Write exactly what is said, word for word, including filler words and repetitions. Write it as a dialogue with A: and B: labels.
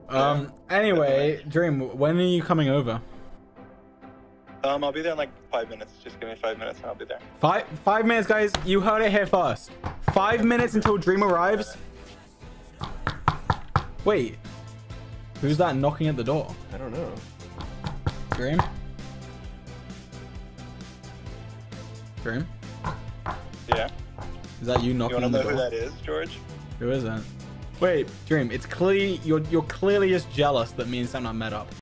A: Um. Anyway, Dream, when are you coming over?
B: Um, I'll be there in like five minutes. Just give me five minutes and I'll be there.
A: Five five minutes, guys. You heard it here first. Five minutes until Dream arrives. Wait. Who's that knocking at the door?
C: I don't know.
A: Dream? Dream?
B: Yeah.
A: Is that you knocking
B: You
A: on
B: want
A: the
B: to know
A: door?
B: who that is, George?
A: Who is that? Wait, Dream, it's clearly you're you're clearly just jealous that me and Sam not met up.